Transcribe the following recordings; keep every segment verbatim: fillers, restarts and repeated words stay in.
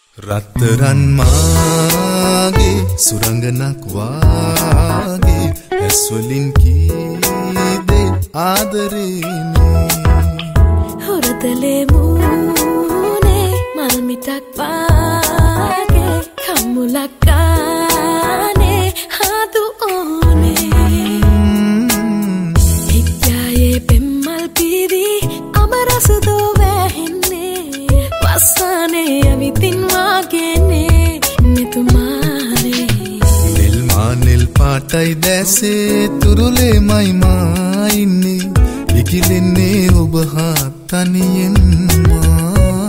රත්තරන් මාගේ සුරංගනක් වාගේ ඇස් වලින් කීදේ ආදරේනේ හොරතලේ මූනේ මල් මිටක් වාගේ කම්මුලක් කානේ හාදු ඕනේ හිත්යායේ පෙම්මල් පීරි අමරසදෝ වැහෙන්නේ වස්සානේ අවිතින් වාගේනේ මෙතුමානේ නෙල් මානෙල් පාටයි දැසේ තුරුලේ මයි මා ඉන්නේ ඉකිලෙන්නේ ඔබ හා තනියෙන් මා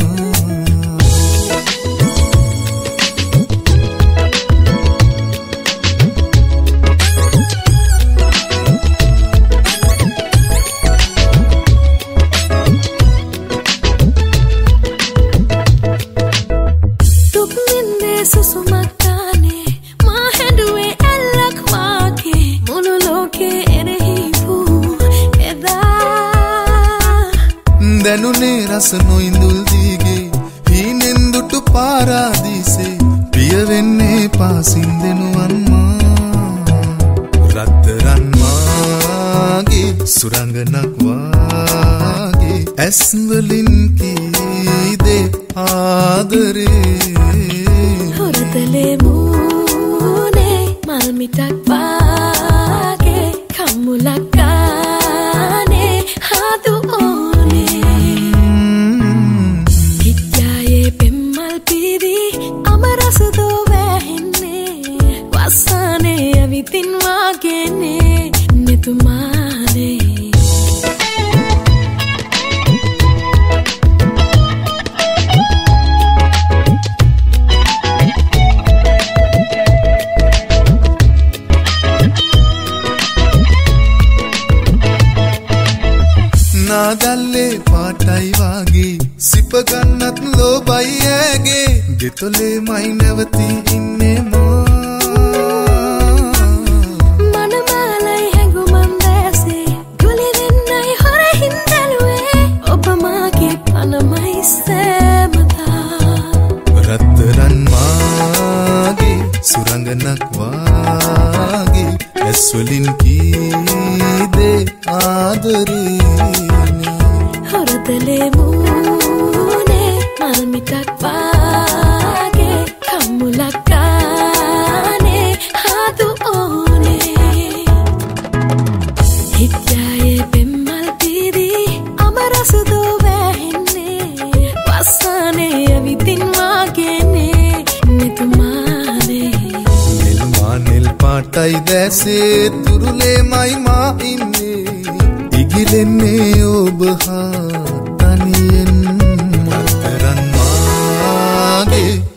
සුසුමක්කානේ මා හැඬුවේ ඇල්ලක් වාගේ මුළු ලෝකේ එරෙහි වූ එදා දැනුනේ රස නොඉඳුල් දීගේ හීනෙන් දුටු පාරාදීසේ ප්‍රිය වෙන්නේ පාසින් දෙනුවන් මා රත්තරන් මාගේ සුරංගනක් වාගේ ඇස් වලින් කීදේ ආදරේ හොරතලේ මූනේ මල් මිටක් වාගේ කම්මුලක් කානේ හාදු ඕනේ හිත්යායේ පෙම්මල් පීරි අමරසදෝ වැහෙන්නේ වස්සානේ අවිතින් වාගේනේ මෙතුමානේ නාදල්ලේ පාටයි වාගේ සිප ගන්නත් ලෝබයි ඇගේ ගෙතොලේ මයි නැවතී ඉන්නේ මා මනමාලයි හැඟුමන් දැසේ ගුලි වෙන්නයි හොරහින් දැලුවේ ඔබ මාගේ පනමයි සෑමදා රත්තරන් මාගේ සුරංගනක් වාගේ ඇස් වලින් කීදේ ආදරේ හොරතලේ මූනේ මල් මිටක් වාගේ කම්මුලක් කානේ හාදු ඕනේ හිත්යායේ පෙම්මල් පීරි අමරසදෝ වැහෙන්නේ වස්සානේ අවිතින් වාගේනේ මෙතුමානේ නෙල් මානෙල් පාටයි දැසේ තුරුලේ මයි මා ඉන්නේ ඉගිලෙන්නේ ඔබ හා තනියෙන් රත්තරන් මාගේ